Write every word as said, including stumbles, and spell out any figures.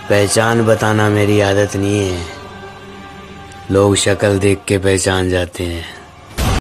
पहचान बताना मेरी आदत नहीं है, लोग शक्ल देख के पहचान जाते हैं।